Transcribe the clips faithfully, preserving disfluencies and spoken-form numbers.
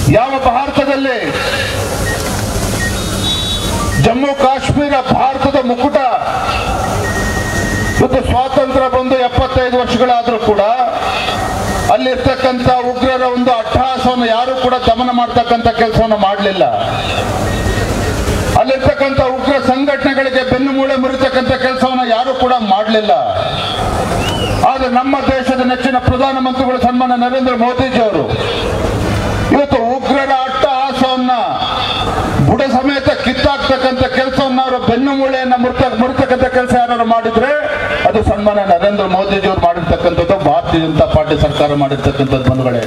ಯಾವ ಭಾರತದಲ್ಲಿ ಜಮ್ಮು ಕಾಶ್ಮೀರ ಭಾರತದ ಮುಕುಟ, ಇವತ್ತು ಸ್ವಾತಂತ್ರ್ಯ ಬಂದು ಎಪ್ಪತ್ತೈದು ವರ್ಷಗಳಾದರೂ ಕೂಡ ಅಲ್ಲಿರ್ತಕ್ಕಂಥ ಉಗ್ರರ ಒಂದು ಅಟ್ಟಹಾಸವನ್ನು ಯಾರು ಕೂಡ ದಮನ ಮಾಡ್ತಕ್ಕಂಥ ಕೆಲಸವನ್ನು ಮಾಡಲಿಲ್ಲ. ಅಲ್ಲಿರ್ತಕ್ಕಂಥ ಉಗ್ರ ಸಂಘಟನೆಗಳಿಗೆ ಬೆನ್ನು ಮೂಳೆ ಮುರಿತಕ್ಕಂಥ ಕೆಲಸವನ್ನು ಯಾರು ಕೂಡ ಮಾಡಲಿಲ್ಲ. ಆದರೆ ನಮ್ಮ ದೇಶದ ನೆಚ್ಚಿನ ಪ್ರಧಾನಮಂತ್ರಿಗಳು ಸನ್ಮಾನ್ಯ ನರೇಂದ್ರ ಮೋದಿಜಿ ಅವರು ಇವತ್ತು ಉಗ್ರರ ಅಟ್ಟಹಾಸವನ್ನ ಬುಡ ಸಮೇತ ಕಿತ್ತಾಕ್ತಕ್ಕಂಥ ಕೆಲಸವನ್ನ ಅವರು ಬೆನ್ನು ಮೂಳೆಯನ್ನ ಮುರಿತ ಮುರಿತಕ್ಕಂಥ ಕೆಲಸ ಯಾರು ಮಾಡಿದ್ರೆ ಅದು ಸನ್ಮಾನ್ಯ ನರೇಂದ್ರ ಮೋದಿಜಿ ಅವರು ಮಾಡಿರ್ತಕ್ಕಂಥದ್ದು, ಭಾರತೀಯ ಜನತಾ ಪಾರ್ಟಿ ಸರ್ಕಾರ ಮಾಡಿರ್ತಕ್ಕಂಥದ್ದು. ಬಂಧುಗಳೇ,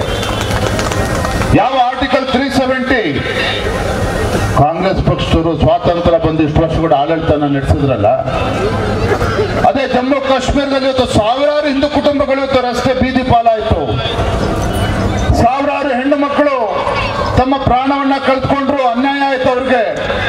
ಯಾವ ಆರ್ಟಿಕಲ್ ತ್ರೀ ಸೆವೆಂಟಿ ಕಾಂಗ್ರೆಸ್ ಪಕ್ಷದವರು ಸ್ವಾತಂತ್ರ್ಯ ಬಂದು ಇಷ್ಟು ವರ್ಷಗಳ ಆಡಳಿತನ ನಡೆಸಿದ್ರಲ್ಲ, ಅದೇ ಜಮ್ಮು ಕಾಶ್ಮೀರದಲ್ಲಿ ಇವತ್ತು ಸಾವಿರಾರು ಹಿಂದೂ ಕುಟುಂಬಗಳು ಇವತ್ತು ರಸ್ತೆ ಬೀದಿ ಪಾಲಾಯಿತು. ಸಾವಿರಾರು ಹೆಣ್ಣು ಮಕ್ಕಳು ತಮ್ಮ ಪ್ರಾಣವನ್ನ ಕಳೆದುಕೊಂಡ್ರು, ಅನ್ಯಾಯ ಆಯ್ತು ಅವ್ರಿಗೆ.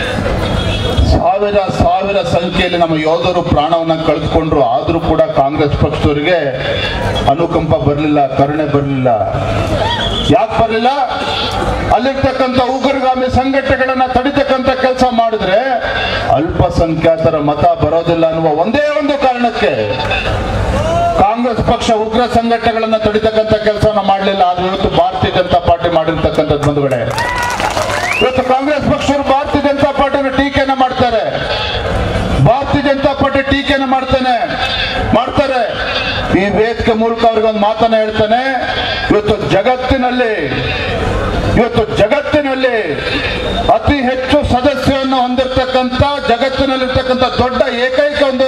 ಸಾವಿರ ಸಾವಿರ ಸಂಖ್ಯೆಯಲ್ಲಿ ನಮ್ಮ ಯೋಧರು ಪ್ರಾಣವನ್ನ ಕಳೆದುಕೊಂಡ್ರು. ಆದ್ರೂ ಕೂಡ ಕಾಂಗ್ರೆಸ್ ಪಕ್ಷದವರಿಗೆ ಅನುಕಂಪ ಬರಲಿಲ್ಲ, ಕರುಣೆ ಬರಲಿಲ್ಲ. ಯಾಕೆ ಬರಲಿಲ್ಲ? ಅಲ್ಲಿರ್ತಕ್ಕಂಥ ಉಗ್ರಗಾಮಿ ಸಂಘಟನೆಗಳನ್ನ ತಡಿತಕ್ಕಂಥ ಕೆಲಸ ಮಾಡಿದ್ರೆ ಅಲ್ಪಸಂಖ್ಯಾತರ ಮತ ಬರೋದಿಲ್ಲ ಅನ್ನುವ ಒಂದೇ ಒಂದು ಕಾರಣಕ್ಕೆ ಕಾಂಗ್ರೆಸ್ ಪಕ್ಷ ಉಗ್ರ ಸಂಘಟನೆಗಳನ್ನ ತಡಿತಕ್ಕಂಥ ಕೆಲಸವನ್ನ ಮಾಡಲಿಲ್ಲ. ಆದ್ರೆ ಇವತ್ತು ಭಾರತೀಯ ಜನತಾ ಪಾರ್ಟಿ ಮಾಡಿರ್ತಕ್ಕಂಥದ್ದು. ಬಂಧುಗಳೇ, ಇವತ್ತು ಕಾಂಗ್ರೆಸ್ ಪಕ್ಷರು ಭಾರತೀಯ ಜನತಾ ಪಾರ್ಟಿಯನ್ನು ಟೀಕೆಯನ್ನ ಮಾಡ್ತಾರೆ. ಭಾರತೀಯ ಜನತಾ ಪಾರ್ಟಿ ಟೀಕೆಯನ್ನ ಮಾಡ್ತಾನೆ ಮಾಡ್ತಾರೆ ಈ ವೇದಿಕೆ ಮೂಲಕ ಅವ್ರಿಗೆ ಒಂದು ಮಾತನ್ನ ಹೇಳ್ತಾನೆ. ಇವತ್ತು ಜಗತ್ತಿನಲ್ಲಿ ಇವತ್ತು ಜಗತ್ತಿನಲ್ಲಿ ಅತಿ ಹೆಚ್ಚು ಸದಸ್ಯರನ್ನು ಹೊಂದಿರತಕ್ಕಂಥ, ಜಗತ್ತಿನಲ್ಲಿರ್ತಕ್ಕಂಥ ದೊಡ್ಡ ಏಕೈಕ ಒಂದು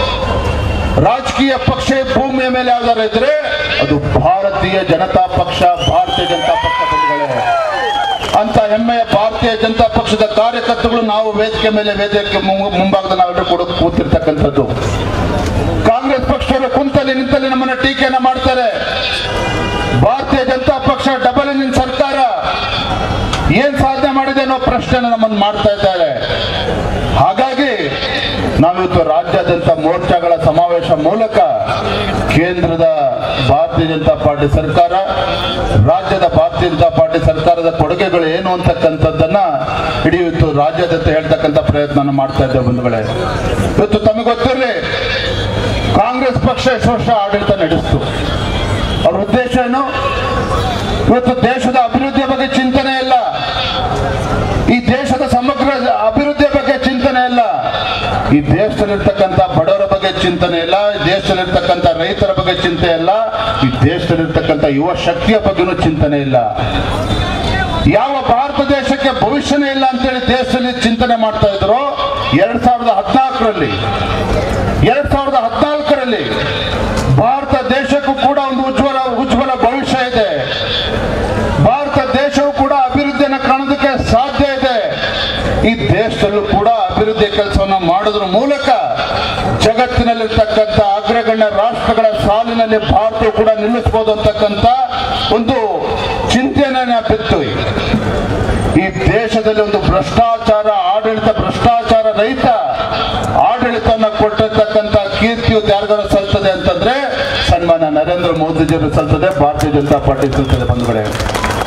ರಾಜಕೀಯ ಪಕ್ಷ ಭೂಮಿಯ ಮೇಲೆ ಯಾವ್ದಾರು ಇದ್ರೆ ಅದು ಭಾರತೀಯ ಜನತಾ ಪಕ್ಷ, ಭಾರತೀಯ ಜನತಾ ಪಕ್ಷ. ಬಂಧುಗಳೇ, ಅಂತ ಹೆಮ್ಮೆಯ ಭಾರತೀಯ ಜನತಾ ಪಕ್ಷದ ಕಾರ್ಯಕರ್ತಗಳು ನಾವು ವೇದಿಕೆ ಮೇಲೆ ವೇದಿಕೆ ಮುಂಭಾಗದಲ್ಲಿ ನಾವೆಲ್ಲರೂ ಕೂಡ ಕೂತಿರ್ತಕ್ಕಂಥದ್ದು. ಕಾಂಗ್ರೆಸ್ ಪಕ್ಷದವರು ಕುಂತಲ್ಲಿ ನಿಂತಲ್ಲಿ ನಮ್ಮನ್ನ ಟೀಕೆಯನ್ನ ಮಾಡ್ತಾರೆ. ಭಾರತೀಯ ಜನತಾ ಪಕ್ಷ ಡಬಲ್ ಇಂಜಿನ್ ಸರ್ಕಾರ ಏನ್ ಸಾಧನೆ ಮಾಡಿದೆ ಅನ್ನೋ ಪ್ರಶ್ನೆಯನ್ನು ನಮ್ಮನ್ನು ಮಾಡ್ತಾ ಇದ್ದಾರೆ. ಹಾಗಾಗಿ ನಾವಿವತ್ತು ರಾಜ್ಯಾದ್ಯಂತ ಮೋರ್ಚಾಗಳ ಸಮಾವೇಶ ಮೂಲಕ ಕೇಂದ್ರದ ಭಾರತೀಯ ಜನತಾ ಪಾರ್ಟಿ ಸರ್ಕಾರ, ರಾಜ್ಯದ ಭಾರತೀಯ ಜನತಾ ಪಾರ್ಟಿ ಸರ್ಕಾರದ ಕೊಡುಗೆಗಳು ಏನು ಅಂತಕ್ಕಂಥದ್ದನ್ನ ಇಡೀ ಇವತ್ತು ರಾಜ್ಯಾದ್ಯಂತ ಹೇಳ್ತಕ್ಕಂಥ ಪ್ರಯತ್ನ ಮಾಡ್ತಾ ಇದ್ದೇವೆ. ಬಂಧುಗಳೇ, ಇವತ್ತು ತಮಗೆ ಗೊತ್ತಿರಲಿ, ಕಾಂಗ್ರೆಸ್ ಪಕ್ಷ ಎಷ್ಟು ವರ್ಷ ಆಡಳಿತ ನಡೆಸಿತು. ಅವ್ರ ಉದ್ದೇಶ ಏನು? ಇವತ್ತು ದೇಶದ ಅಭಿವೃದ್ಧಿಯ ಬಗ್ಗೆ ಚಿಂತನೆ ಇಲ್ಲ, ಈ ದೇಶದ ಸಮಗ್ರ ಅಭಿವೃದ್ಧಿಯ ಬಗ್ಗೆ ಚಿಂತನೆ ಇಲ್ಲ, ಈ ದೇಶದಲ್ಲಿರ್ತಕ್ಕಂಥ ಬಡವರ ಬಗ್ಗೆ ಚಿಂತನೆ ಇಲ್ಲ, ಈ ದೇಶದಲ್ಲಿರ್ತಕ್ಕಂಥ ರೈತರ ಬಗ್ಗೆ ಚಿಂತೆ ಇಲ್ಲ, ಈ ದೇಶದಲ್ಲಿರ್ತಕ್ಕಂಥ ಯುವ ಶಕ್ತಿಯ ಬಗ್ಗೆನೂ ಚಿಂತನೆ ಇಲ್ಲ. ಯಾವ ಭಾರತ ದೇಶಕ್ಕೆ ಭವಿಷ್ಯನೇ ಇಲ್ಲ ಅಂತೇಳಿ ದೇಶದಲ್ಲಿ ಚಿಂತನೆ ಮಾಡ್ತಾ ಇದ್ರು. ಎರಡ್ ಸಾವಿರದ ಹದಿನಾಲ್ಕರಲ್ಲಿ ಎರಡ್ ಸಾವಿರದ ಹದಿನಾಲ್ಕರಲ್ಲಿ ಭಾರತ ದೇಶಕ್ಕೂ ಕೂಡ ಒಂದು ಉಜ್ವಲ ಉಜ್ವಲ ಭವಿಷ್ಯ ಇದೆ. ಭಾರತ ದೇಶವು ಕೂಡ ಅಭಿವೃದ್ಧಿಯನ್ನು ಕಾಣೋದಕ್ಕೆ ಸಾಧ್ಯ ಇದೆ. ಈ ದೇಶದಲ್ಲೂ ಕೂಡ ಅಭಿವೃದ್ಧಿ ಕೆಲಸವನ್ನು ಮಾಡೋದ್ರ ಮೂಲಕ ಜಗತ್ತಿನಲ್ಲಿರ್ತಕ್ಕಂಥ ಅಗ್ರಗಣ್ಯ ರಾಷ್ಟ್ರಗಳ ಸಾಲಿನಲ್ಲಿ ಭಾರತವು ಕೂಡ ನಿಲ್ಲಿಸಬಹುದು ಅಂತಕ್ಕಂಥ ಒಂದು ಚಿಂತನೆಯನ್ನ ಬಿತ್ತು. ಈ ದೇಶದಲ್ಲಿ ಒಂದು ಭ್ರಷ್ಟಾಚಾರ ಆಡಳಿತ ಭ್ರಷ್ಟಾಚಾರ ರಹಿತ ಆಡಳಿತವನ್ನು ಕೊಟ್ಟಿರ್ತಕ್ಕಂಥ ಕೀರ್ತಿಯು ಯಾರಿಗಾರು ಸಲ್ತದೆ ಅಂತಂದ್ರೆ ಸನ್ಮಾನ್ಯ ನರೇಂದ್ರ ಮೋದಿಜಿಯವರು ಸಲ್ತದೆ, ಭಾರತೀಯ ಜನತಾ ಪಾರ್ಟಿ ಸಲ್ತದೆ. ಬಂಧುಗಳೇ,